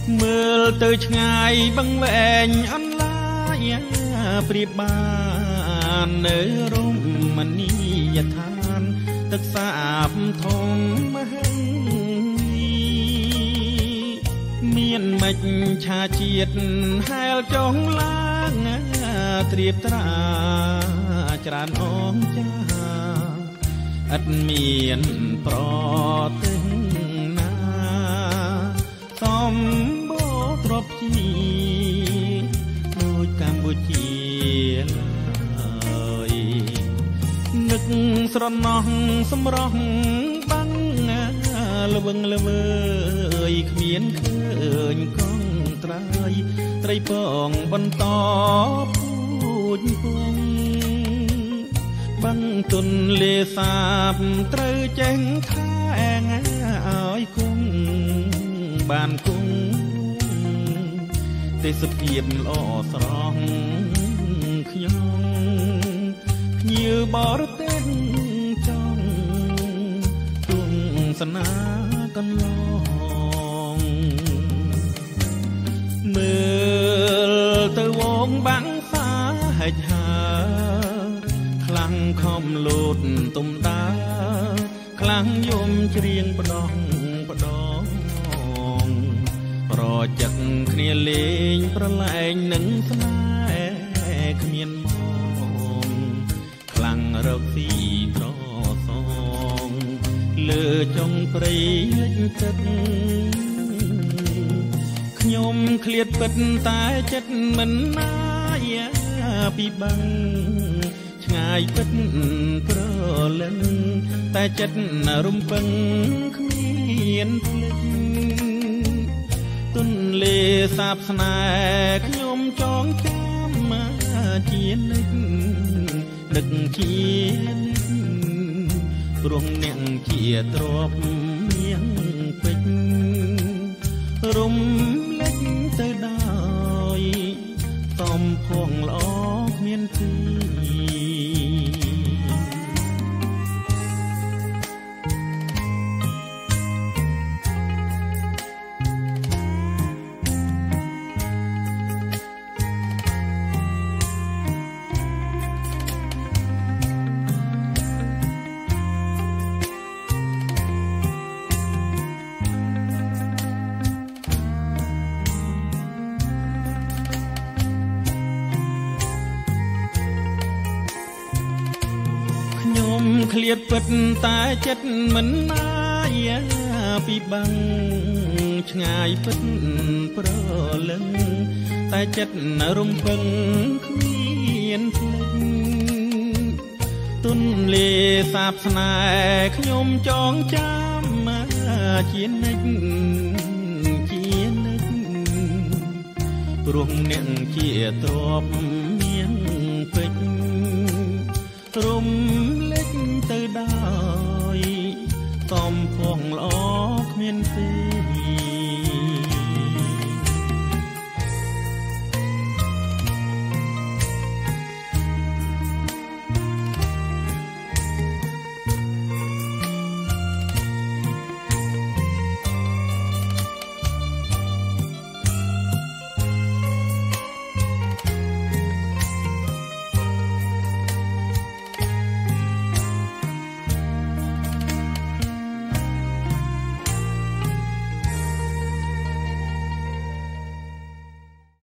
មើលទៅឆ្ងាយបឹងវែងអន្លាយប្រៀបបាននៅរមណីយដ្ឋានទឹកសាបធំមហិមានមិចឆាជាតិហែលចុងឡើងត្រៀបត្រាច្រើនអងចាឥតមានប្រទិញណាសំបោទ្រពជីដូចកម្ពុជាឡើយនឹកស្រណោះសម្រស់បាំងល្វឹងល្វើយគ្មានឃើញកងត្រើយត្រីពងបន្តពូជពងបាំងទុនលេសាបត្រូវចេញថែងឲ្យគង់បានគង់ទេសភាពល្អស្រស់ខ្ញុំភ្ញៀវបរទេសចង់ទុំសនាកន្លងមើលទៅវងបាំងសាហិចហើខ្លាំងខំលោតទុំដាខ្លាំងយំច្រៀងផ្ដងផ្ដងប្រចឹកគ្នាលេងប្រឡែងនឹងស្នេហ៍គ្មានមកខ្លាំងរកស៊ីត្រសងលើចុងព្រៃលិចទឹកខ្ញុំឃ្លាតពិតតែចិត្តមិនណាយពីបាំងឆ្ងាយពិតប្រលឹងតែចិត្តរំពឹងគ្មានភ្លេចទុនលេសាបស្នេហ៍ខ្ញុំចងចាំជានិច្ចនឹកជានិច្ចព្រោះអ្នកជាទ្រពមានពេជ្ររំលេចទៅដោយសំផងល្អគ្មានទីឃ្លាតពិតតែចិត្តមិនណាយពីបាំងឆ្ងាយពិតប្រលឹងតែចិត្តរំពឹងគ្មានភ្លេចទុនលេសាបស្នេហ៍ខ្ញុំចងចាំជានិច្ចជានិច្ចព្រោះអ្នកជាទ្រពមានពេជ្ររំលេចទៅដោយសំផងល្អគ្មានទេ